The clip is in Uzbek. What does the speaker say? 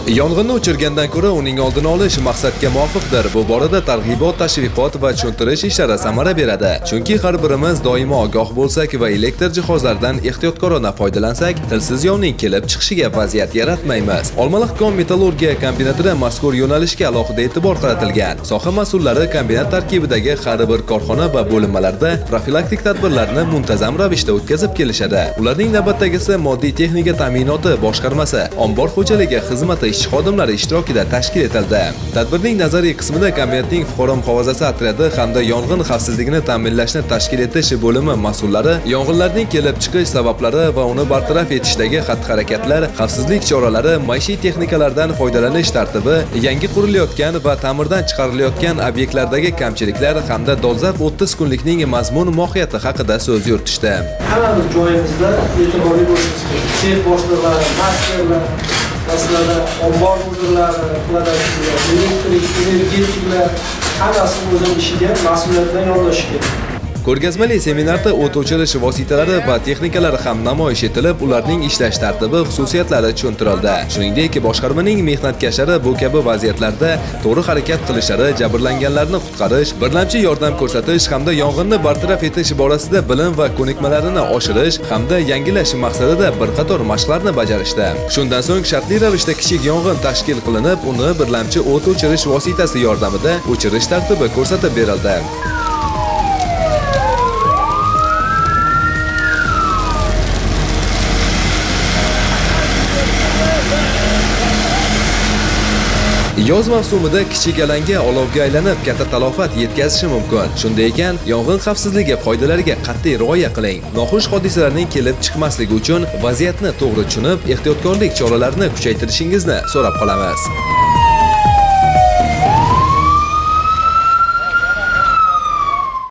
Yong'inni o'chirgandan ko'ra uning oldini olish maqsadga muvofiqdir. Bu borada targ'ibot, tashviqot va tushuntirish ishlari samara beradi. Chunki har birimiz doimo ogoh bo'lsak va elektr jihozlaridan ehtiyotkorona foydalansak, tilsiz yovning kelib chiqishiga vaziyat yaratmaymiz. Olmaliq kon metallurgiya kombinatida mazkur yo'nalishga alohida e'tibor qaratilgan. Soha mas'ullari kombinat tarkibidagi har bir korxona va bo'linmalarda profilaktik tadbirlarni muntazam ravishda o'tkazib kelishadi. Ularning navbatdagisi moddiy texnika ta'minoti boshqarmasi, ombor xo'jaligi xizmati ishchi xodimlari ishtirokida tashkil etildi. Tadbirning nazariy qismida kombinatning fuqaro muhofazasi otryadi hamda yong'in xavfsizligini ta'minlashni tashkil etish bo'limi mas'ullari yong'inlarning kelib chiqish sabablari va uni bartaraf etishdagi xatti-harakatlar, xavfsizlik choralari, maishiy texnikalardan foydalanish tartibi, yangi qurilayotgan va ta'mirdan chiqarilayotgan obyektlardagi kamchiliklar hamda dolzarb 30 kunlikning mazmun mohiyati haqida so'z yuritishdi. Hammamiz joyimizda e'tiborli bo'lishimiz kerak. Sex boshliqlari, mas'ullar, masalan, ombor mudirlari, elektrik, energetiklar hammasi o'zining ishiga mas'uliyat bilan yondashishi kerak. Ko'rgazmali seminarda o't o'chirish vositalari va texnikalari ham namoyish etilib, ularning ishlash tartibi, xususiyatlari tushuntirildi. Shuningdek, boshqarmaning mehnatkashlari bu kabi vaziyatlarda to'g'ri harakat qilishlari, jabrlanganlarni qutqarish, birlamchi yordam ko'rsatish hamda yong'inni bartaraf etish borasida bilim va ko'nikmalarini oshirish hamda yangilash maqsadida bir qator mashqlarni bajarishdi. Shundan so'ng shartli ravishda kichik yong'in tashkil qilinib, uni birlamchi o't o'chirish vositasi yordamida o'chirish tartibi ko'rsatib berildi. Yoz mavsumida kichik alanga olovga aylanib katta talofat yetkazishi mumkin. Shunday ekan, yong'in xavfsizligi qoidalariga qat'iy rioya qiling. Noxush hodisalarning kelib chiqmasligi uchun vaziyatni to'g'ri tushunib, ehtiyotkorlik choralarini kuchaytirishingizni so'rab qolamiz.